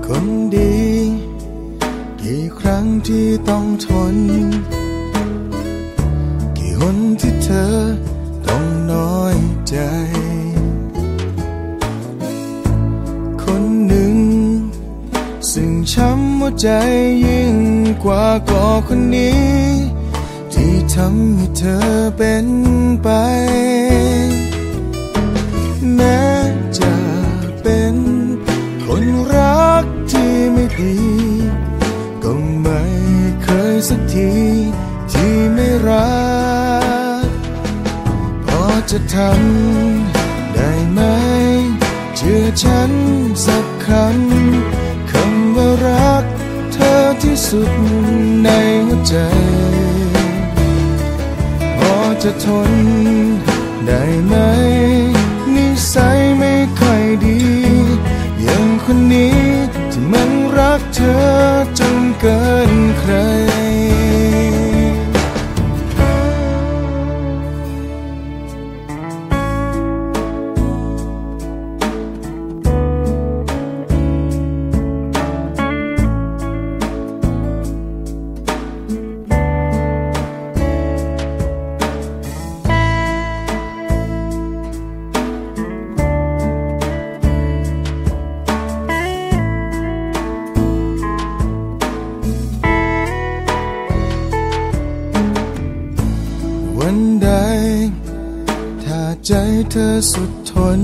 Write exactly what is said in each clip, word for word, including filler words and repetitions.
คนดีกี่ครั้งที่ต้องทนกี่หนที่เธอต้องน้อยใจคนหนึ่งซึ่งช้ำหัวใจยิ่งกว่าก็คนนี้ที่ทำให้เธอเป็นไปแม้จะเป็นคนรักที่ไม่ดีก็ไม่เคยสักทีที่ไม่รักพอจะทำได้ไหมเชื่อฉันสักคำคำว่ารักเธอที่สุดในหัวใจพอจะทนได้ไหมนิสัยไม่ค่อยดีอย่างคนนี้ที่มันรักเธอจนเกินใครวันใดถ้าใจเธอสุดทน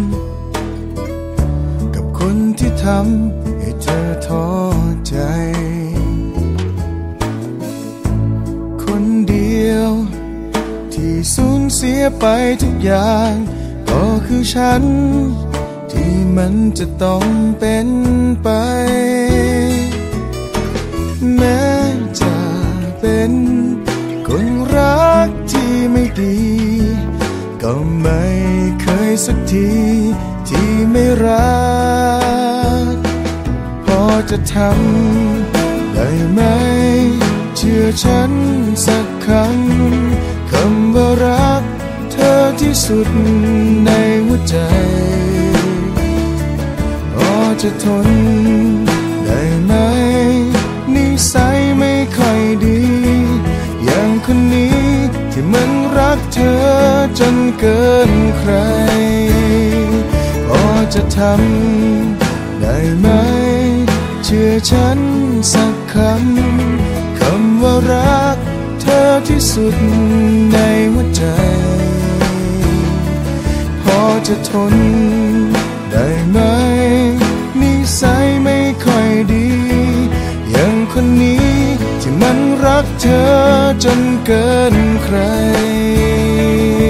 กับคนที่ทำให้เธอท้อใจคนเดียวที่สูญเสียไปทุกอย่างก็คือฉันที่มันจะต้องเป็นไปแม้จะเป็นคนรักที่ไม่ดีก็ไม่เคยสักทีที่ไม่รักพอจะทำได้ไหมเชื่อฉันสักคำคำว่ารักเธอที่สุดในหัวใจพอจะทนได้ไหมนิสัยไม่ค่อยดีอย่างคนนี้ที่มันรักเธอจนเกินใครพอจะทำได้ไหมเชื่อฉันสักคำคำว่ารักเธอที่สุดในหัวใจพอจะทนได้ไหมนิสัยไม่ค่อยดีอย่างคนนี้ที่มันรักเธอจนเกินใคร